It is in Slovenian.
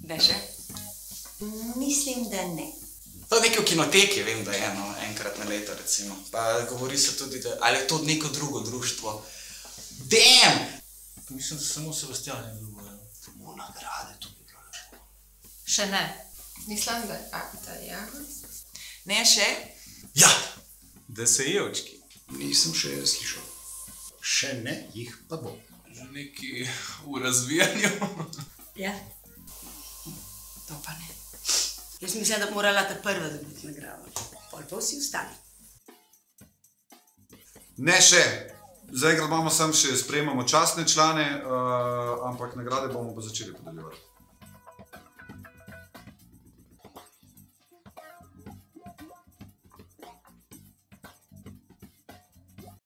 Ne še? Mislim, da ne. To nekaj v kinoteki, vem, da je enkrat na leto, recimo. Pa govori se tudi, da ali je to neko drugo društvo. Damn! Mislim, da samo Sebastian je dobil. Samo nagrade, to bi bilo lepo. Še ne. Mislim, da je. Ne še? Ja! Da se jevčki. Nisem še slišal. Še ne, jih pa bo. Že neki v razvijanju. Ja. To pa ne. Jaz mislim, da bi morala ta prva dobiti nagrado. Pol pa vsi ostali. Ne še. Zaenkrat imamo samo še sprejemamo častne člane, ampak nagrade bomo pa začeli podeljevati.